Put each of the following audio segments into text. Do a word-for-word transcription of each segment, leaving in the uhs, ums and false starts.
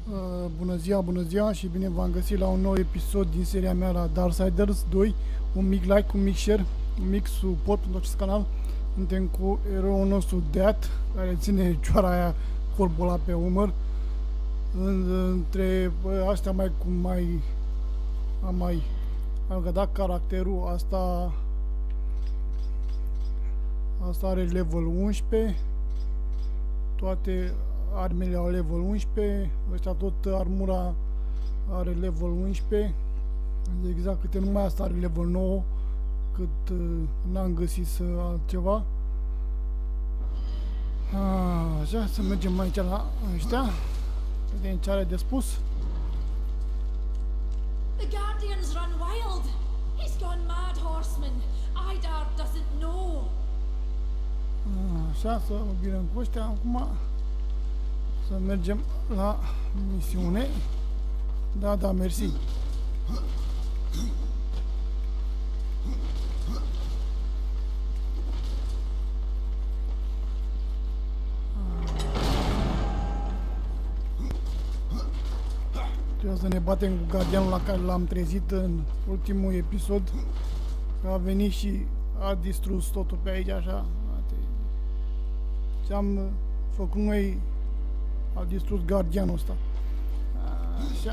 Uh, bună ziua, bună ziua și bine v-am găsit la un nou episod din seria mea la Darksiders doi. Un mic like, un mic share, un mic suport pentru acest canal. Suntem cu eroul nostru Death, care ține cioara aia, corbul ăla pe umăr. Între astea mai cum mai am mai am gădat caracterul, asta asta are level unsprezece. Toate armele au level unsprezece, ăștia tot armura are level unsprezece, exact câte numai asta are level nouă, cât uh, n-am găsit să altceva. A, așa, să mergem aici la ăștia, vedem ce are de spus. The Guardians run wild. He's gone mad, horseman. Idar doesn't know. A, așa, să vină cu ăștia acum. Să mergem la misiune. Da, da, mersi. Trebuie să ne batem cu gardianul la care l-am trezit în ultimul episod. A venit și a distrus totul pe aici, așa. Ce-am făcut noi a distrus gardianul ăsta. Așa.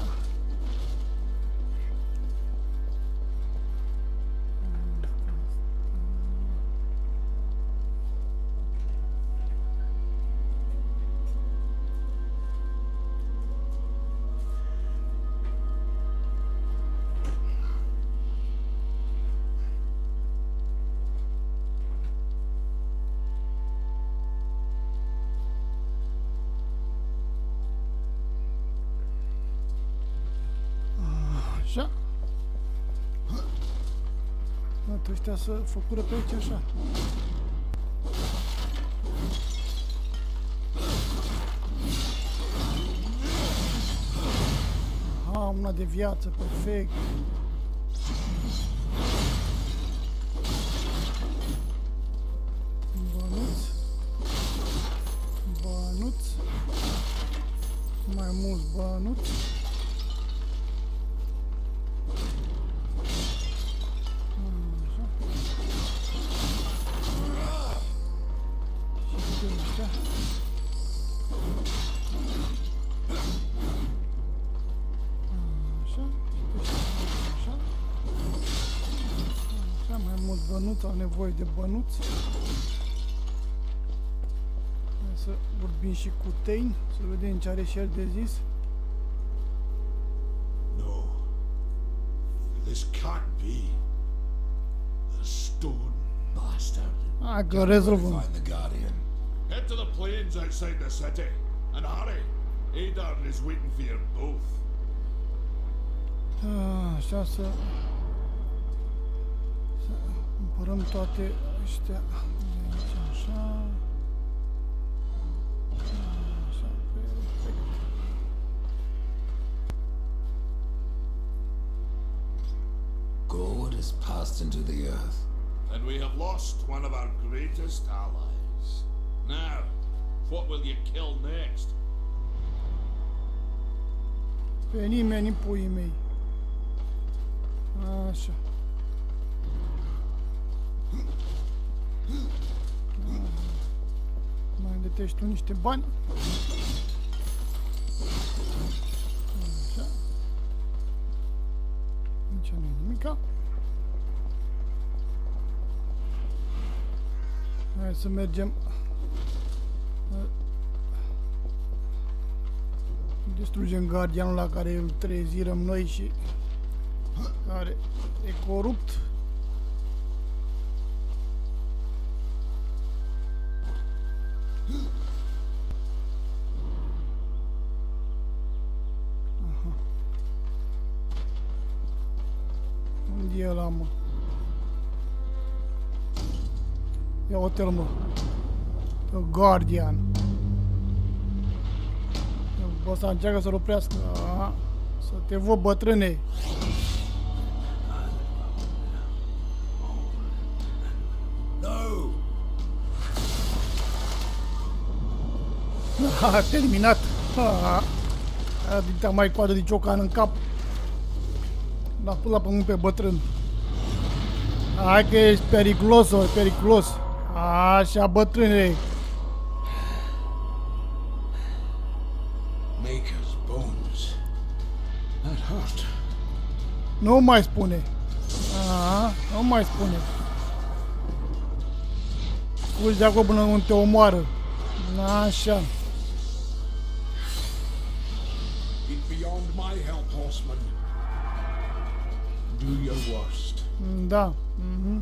Așa. Uite, ăștia să făcură pe aici așa. Aha, una de viață, perfect. Bănuț. Bănuț. Mai mulți bănuți. Bănuț, au nevoie de bănuț. Hai să vorbim și cu Tain, să vedem ce are și el de zis. No, this can't be. The stone bastard. Ah, că rezolvăm. Find the Guardian. Head to the plains outside the city, and hurry. Adar is waiting for you both. Ah, așa să... Cumpărăm toate ăștia de aici, așa. Așa, perfect. God has passed into the earth. And we have lost one of our greatest allies. Now, what will you kill next? Pe nimeni, puii mei. Așa. Mai detești tu niște bani. Așa. Nici nu e nimica. Hai să mergem. Distrugem gardianul la care îl trezirăm noi și care e corupt. Unde e ăla, mă? Ia uite-l, mă. The Guardian. Bă, să încearcă să-l oprească. Aha. Să te văd, bătrâne. No. Ha, terminat. Ha. Aia din mai coadă de ciocan în cap. L-a pus la pământ pe bătrân. Hai că ești periculos, o, periculos. Așa, bătrâne. Maker's bones. That hurt. Nu mai spune. Aha, nu mai spune. Scuzi de acolo până nu te omoară. Așa. It's beyond my help, horseman. Do your worst. Da. Mhm.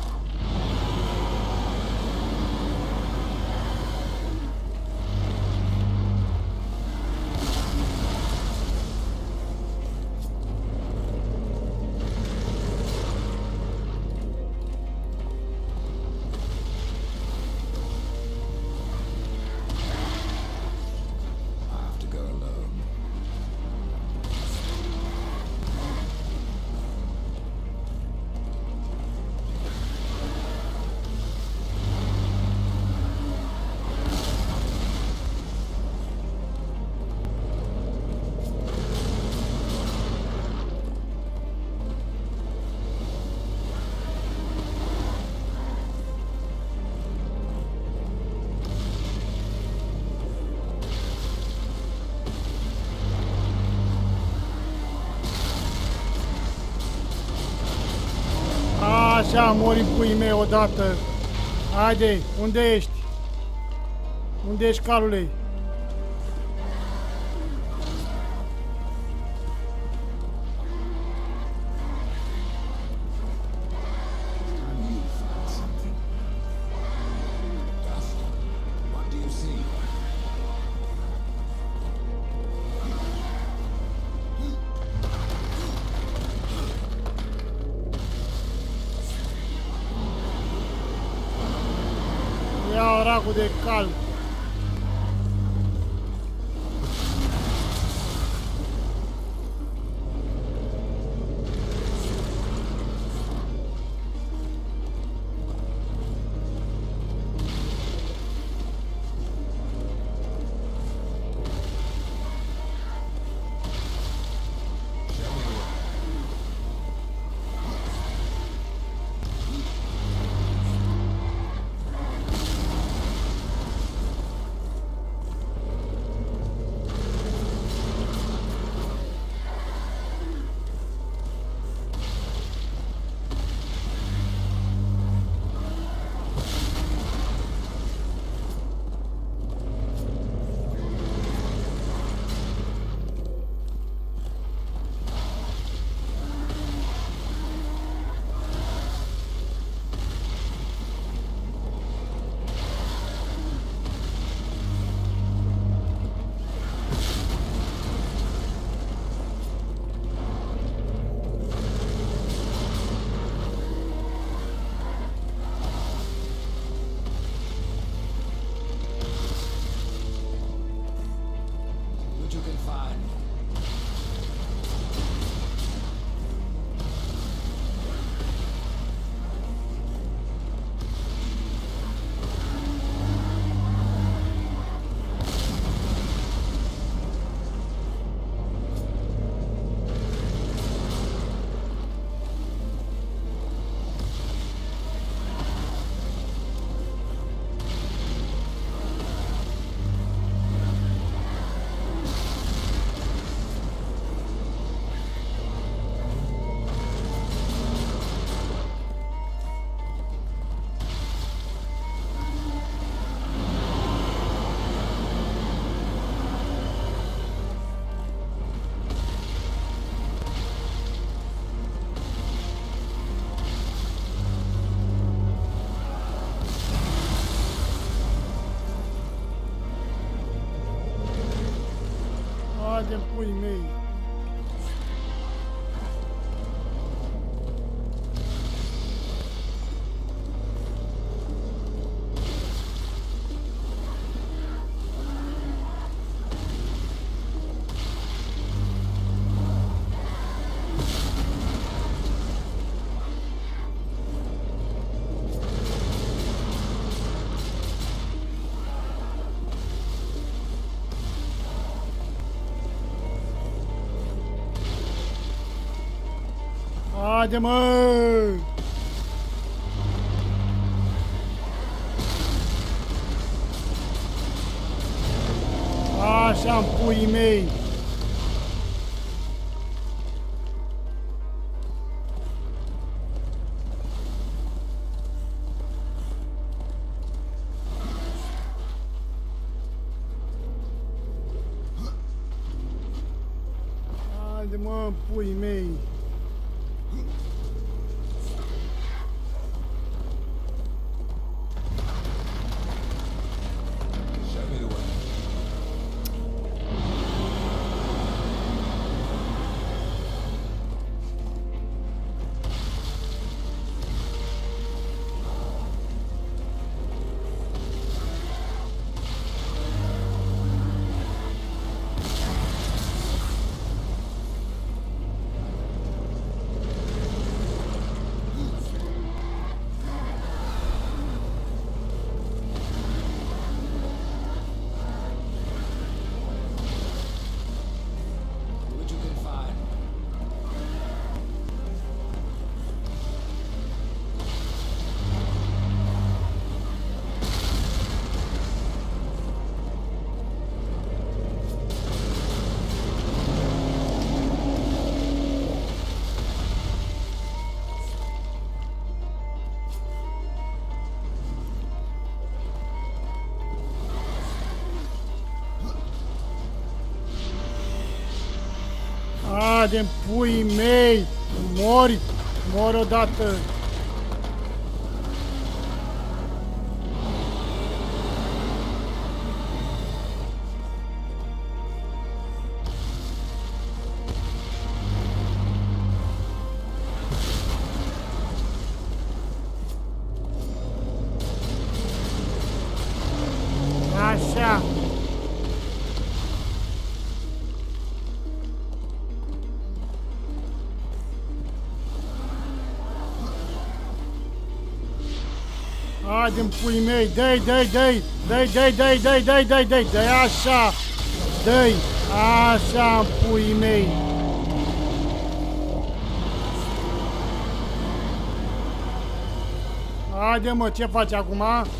Așa, mori în puii mei odată. Haide, unde ești? Unde ești, calule? Ia racul de cal. Haide, puii mei. Haide, mă! Așa-n puii mei! Haide, mă, puii mei! Haide-n puii mei! Mori! Mori odată! Așa! Haide-n puii mei, dă-i, dă-i, dă-i, dă-i, dă-i, dă-i, dă-i, dă-i, dă-i, dă-i, dă-i, așa, dă-i, așa-n puii mei. Haide, mă, ce faci acum?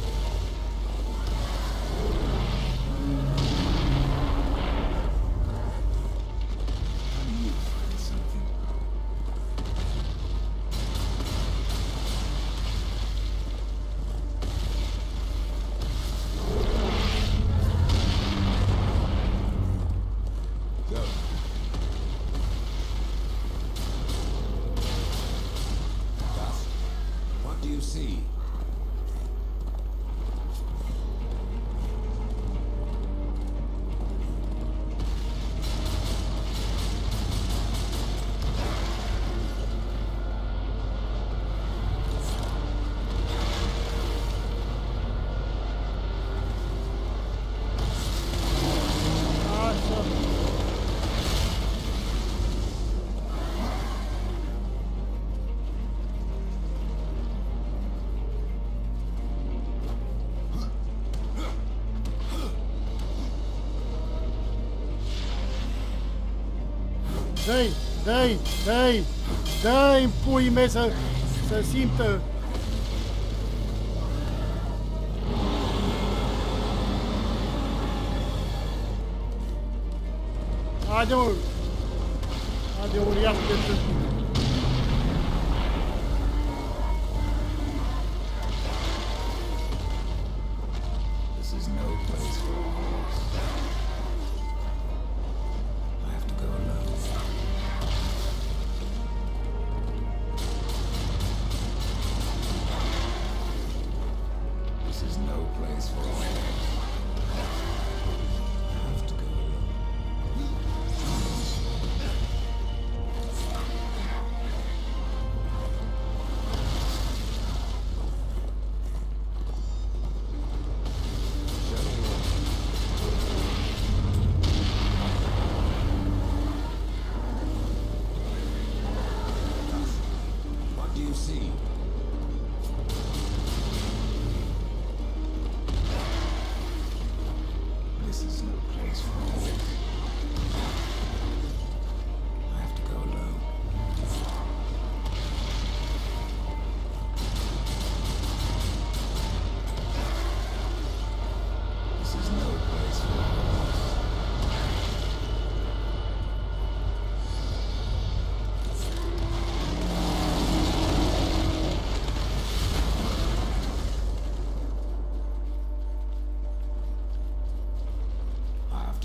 Dă-i, dă-i, dă-i, dă-i în puii mei să, să simtă. Haide, mă! Haide, uriaș de tâmpit.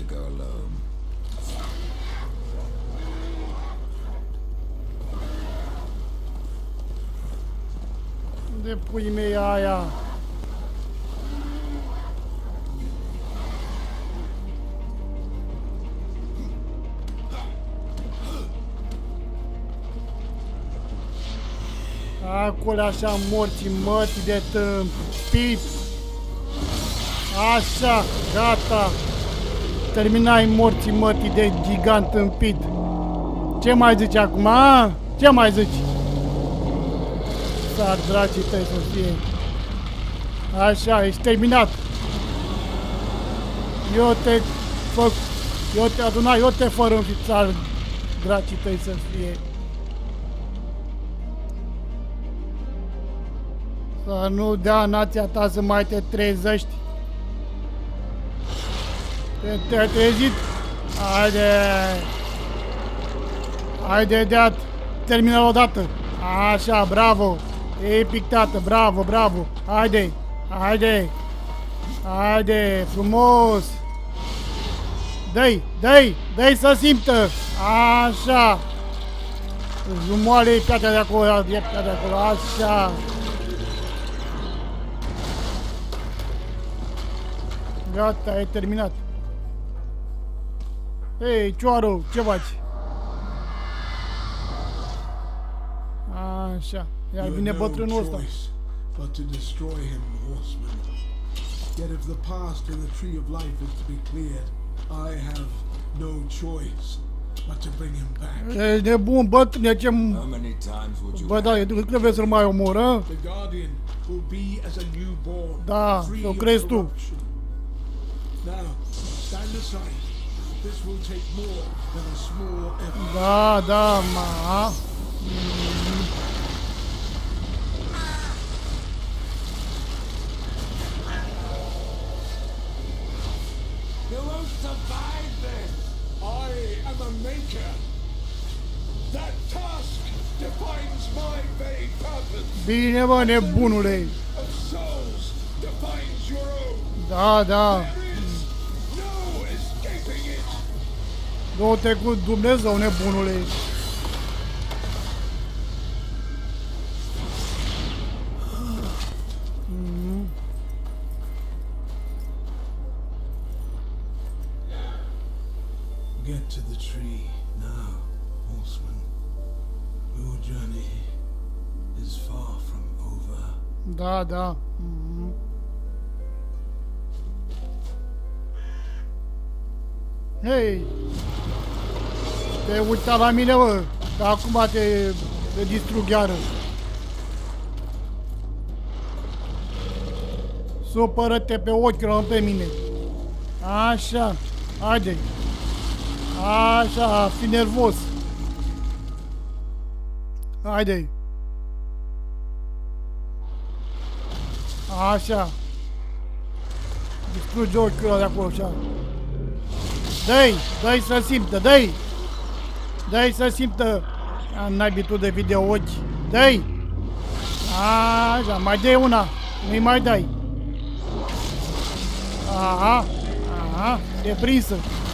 go alone. De pui mei aia. Acolo așa morții mătii de tâmpit. Așa, gata. Terminai morții mătii de gigant tâmpit. Ce mai zici acum, a? Ce mai zici? Sar dracii tăi să fie. Așa, ești terminat. Eu te fac, eu te aduna, eu te fără în fițar dracii tăi să fie. Să nu dea nația ta să mai te trezești. Te, te-ai trezit? Haide! Haide, deat! Termină odată! Așa, bravo! Epic, tată, bravo, bravo! Haide! Haide! Haide! Frumos! Dă-i! Dă-i! Dă-i să simtă! Așa! Jumoale e piatea de acolo, e piatea de acolo, așa! Gata, e terminat. Ei, cioară, ce faci? Așa, iar vine bătrânul ăsta. But to destroy him, horseman. Yet if the past in the tree of life is to be cleared, I have no choice but to bring him back. E nebun, bătrâne, ce... How many times would you Bă, da, eu cred că să-l mai omoră. The Guardian will be as a newborn, Da, free o of crezi tu. corruption. Now, stand aside. This will take more than a small effort. Da, da, ma. You won't survive this! I am a maker. That task defines my very purpose. Bine, bă, nebunule. Of souls defines your own. Da, da. There is no escaping it. Du-te cu Dumnezeu, nebunule. Mm. Get to the tree now, horseman. Your journey is far from over. Da, da. Mm. Hei! Te uita la mine, bă, că acum te, te distrug iară. Supără-te pe ochi, rău pe mine. Așa, haide. Așa, fi nervos. Haide. Așa. Distruge ochiul ăla de acolo, așa. Dă-i, dă-i să simtă, dă-i. Dă-i să simtă. N-ai tu de video ochi. Dă-i. Așa, mai dai una. Nu-i mai dai. Aha, aha, e prinsă.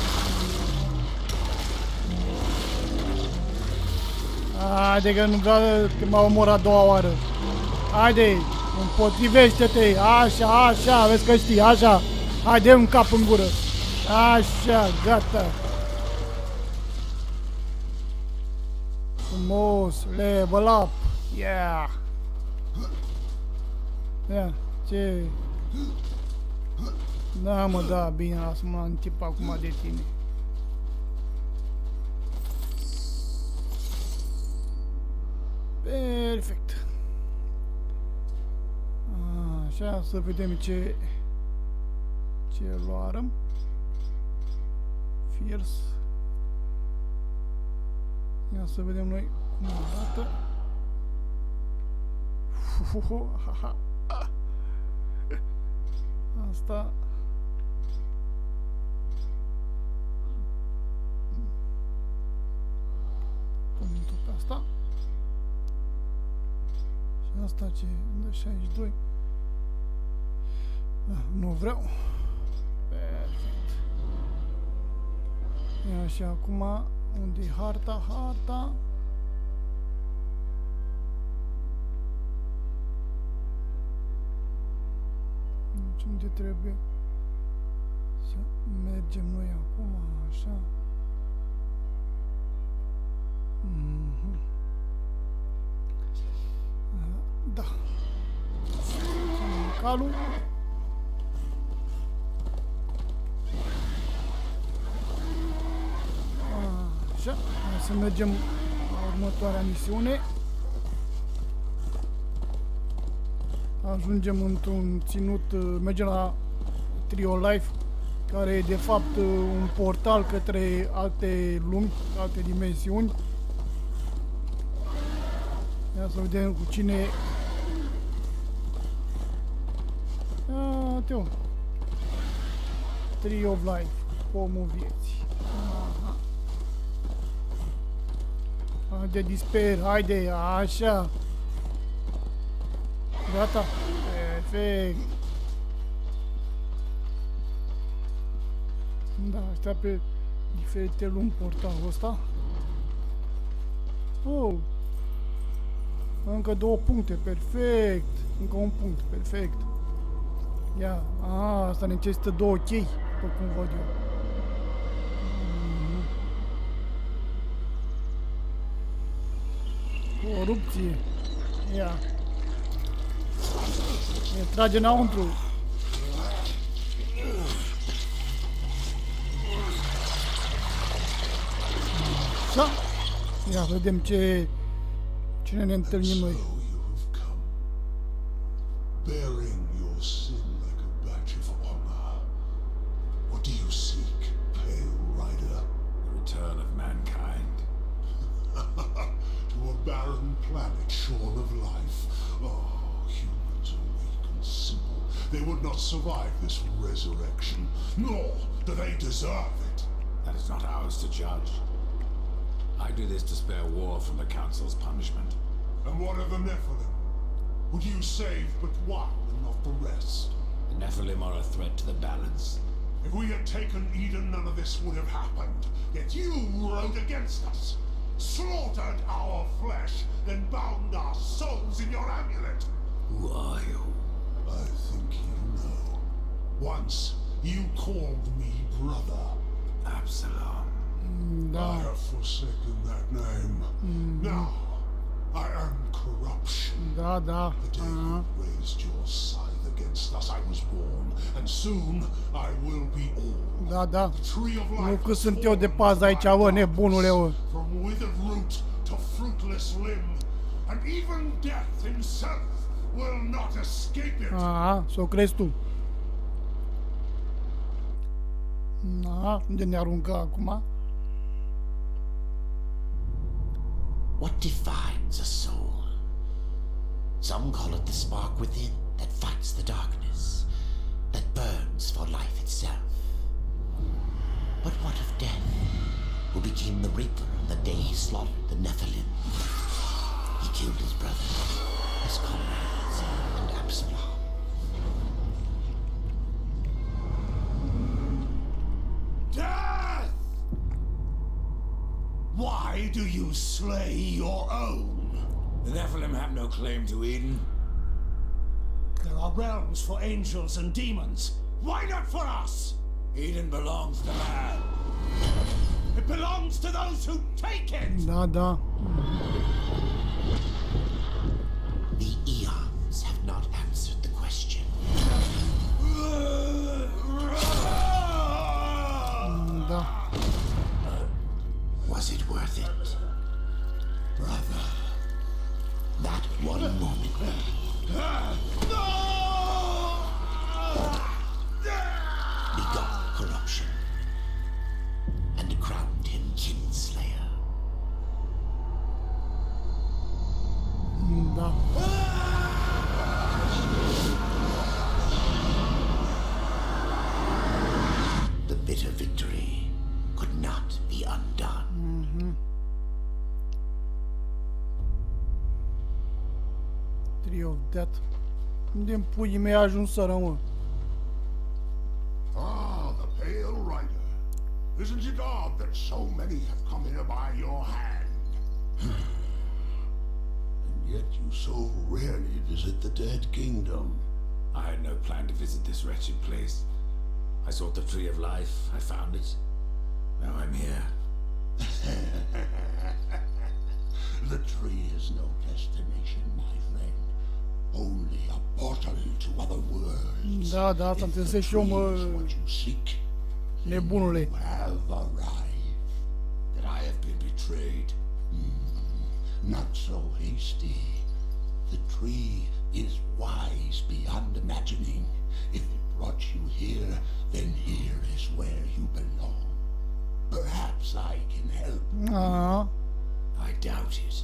Haide că nu vreau că m-a omorat a doua oară. Haide, împotrivește-te. Așa, așa, vezi că știi, așa. Haide un cap în gură. Așa, gata. Frumos, level up. Yeah. Ia, ce... Da, mă, da, bine, lasă-mă un tip acum de tine. Perfect. Așa, să vedem ce... ce luarăm. Fierce. Ia să vedem noi cum arată. Asta. Punem tot pe asta. Și asta ce? De șaizeci și doi. Da, nu vreau. Perfect. E așa, acum, unde e harta? Harta. Deci unde trebuie să mergem noi acum, așa. Mm-hmm. Da. Calul. Așa, hai să mergem la următoarea misiune. Ajungem într-un ținut, mergem la Tree of Life, care e de fapt un portal către alte lumi, alte dimensiuni. Ia să vedem cu cine... Uite-o! Tree of Life, pomul vieții. Aha. Haide, Despair, haide, așa! Gata? Perfect! Da, astea pe diferite lumi portalul ăsta. Oh! Încă două puncte, perfect! Încă un punct, perfect! Ia, a, asta necesită două chei, după cum văd eu. Mm. Corupție! Ia! Ne trage înăuntru! Așa! Ia, vedem ce... Cine ne întâlnim noi. Bearing your sin like a badge of honor. What do you seek, Pale Rider? The return of mankind. To a barren planet shorn of life. Oh, humans are weak and simple. They would not survive this resurrection, nor do they deserve it. That is not ours to judge. I do this to spare war from the Council's punishment. And what of the Nephilim? Would you save but one and not the rest? The Nephilim are a threat to the balance. If we had taken Eden, none of this would have happened. Yet you rode against us, slaughtered our flesh, then bound our souls in your amulet. Who are you? I think you know. Once you called me brother. Absalom. Da. I have forsaken that name. Mm. Now, I am corruption. Da, da. The day Uh-huh. you raised your scythe against us, I was born, and soon I will be all. Da, da. The tree of life Nu că has sunt eu de fallen pază aici, from my bă, nebunule, bă. From withered root to fruitless limb, and even death himself will not escape it. Aha, s-o crezi tu. Da, unde ne aruncă acum? What defines a soul? Some call it the spark within that fights the darkness, that burns for life itself. But what of death, who became the Reaper on the day he slaughtered the Nephilim? He killed his brother, his comrades, and Absalom. Death! Why do you slay your own? The Nephilim have no claim to Eden. There are realms for angels and demons. Why not for us? Eden belongs to man. It belongs to those who take it. Da, da. The eons have not answered the question. Da. Was it worth it? Brother, that one moment begot corruption and crowned him kinslayer. Da. The bitter victory could not be undone. Mhm. Tree of Death. Unde-mi puii mei ajunseră, mă? Ah, the Pale Rider. Isn't it odd that so many have come here by your hand? And yet you so rarely visit the Dead Kingdom. I had no plan to visit this wretched place. I sought the Tree of Life, I found it. Now I'm here. The tree is no destination, my friend. Only a portal to other worlds. Da, da, asta If trebuie the să și eu, tree mă, is what you seek, nebunule. you have arrived. That I have been betrayed. Not so hasty. The tree is wise beyond imagining. If it brought you here, then here is where you belong. Perhaps I can help. A, I doubt it.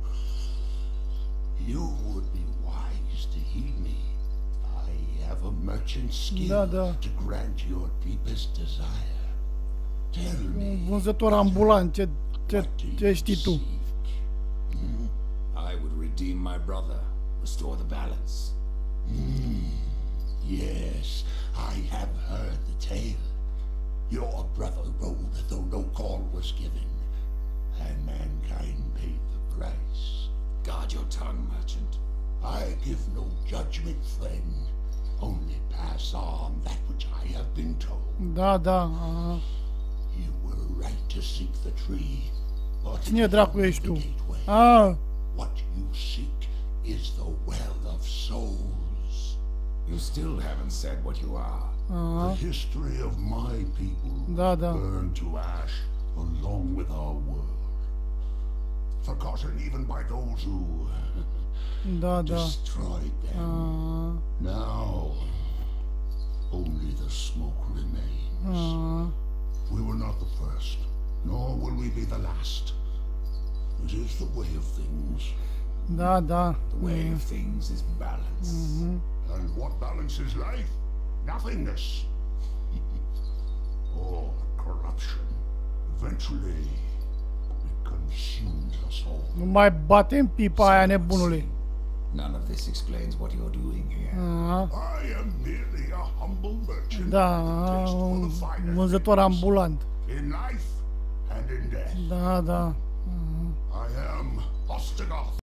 You would be wise to heed me. I have a merchant's skill Da, da. to grant your deepest desire. Tell me, un vânzător ambulant, ce, ce, what do ce you știi tu? seek? I would redeem my brother, restore the balance. Yes, I have heard the tale. Your brother rode though no call was given, and mankind paid the price. Guard your tongue, merchant. I give no judgment, friend. Only pass on that which I have been told. Da, da. A, You were right to seek the tree, but cine it dracu is ești the tu? gateway. A, What you seek is the well of souls. You still haven't said what you are. a, The history of my people Da, da. burned to ash along with our world. Forgotten even by those who da, da. destroyed A, them. Now, only the smoke remains. a, We were not the first, nor will we be the last. It is the way of things. da, da. The way of things is balance. And what balances life? Nothingness. Or corruption. Eventually, it consumes us all. Nu mai batem pipa aia, nebunule. None of this explains what you're doing here. A, I am merely a humble merchant. da, with a taste for un the finer vânzător things. ambulant. In life and in death. Da, da. I am Ostagoth.